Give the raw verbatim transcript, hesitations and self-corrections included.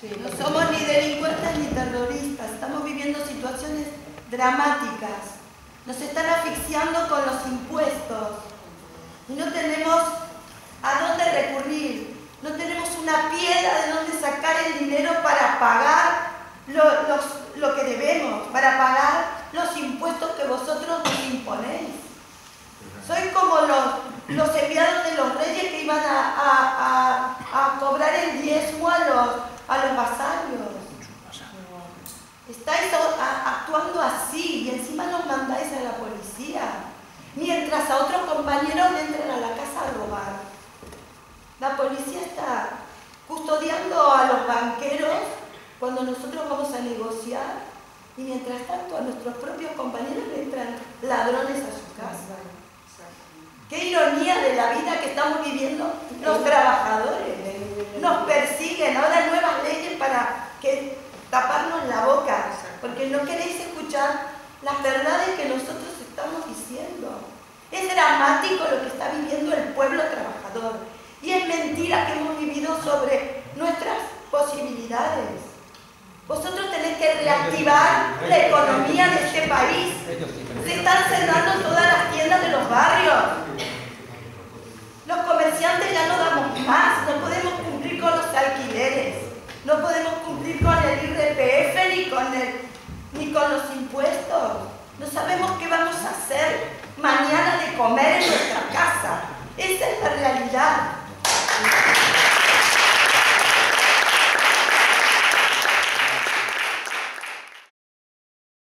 No somos ni delincuentes ni terroristas, estamos viviendo situaciones dramáticas. Nos están asfixiando con los impuestos y no tenemos a dónde recurrir, no tenemos una piedra de dónde sacar el dinero para pagar lo, los, lo que debemos, para pagar los impuestos que vosotros nos imponéis. Soy como los, los enviados de los reyes que iban a, a, a, a cobrar el diezmo a los, a los vasallos. Estáis actuando así y encima nos mandáis a la policía, mientras a otros compañeros entran a la casa a robar. La policía está custodiando a los banqueros cuando nosotros vamos a negociar y mientras tanto a nuestros propios compañeros le entran ladrones a su casa. Qué ironía de la vida que estamos viviendo los trabajadores. Nos persiguen, ahora hay nuevas leyes para que taparnos la boca, porque no queréis escuchar las verdades que nosotros estamos diciendo. Es dramático lo que está viviendo el pueblo trabajador y es mentira que hemos vivido sobre nuestras posibilidades. Vosotros tenéis que reactivar la economía de este país. Se están cerrando todas las tiendas de los barrios. Los comerciantes ya no damos más, no podemos cumplir con los alquileres, no podemos cumplir con el I R P F ni con, el, ni con los impuestos. No sabemos qué vamos a hacer mañana de comer en nuestra casa. Esa es la realidad.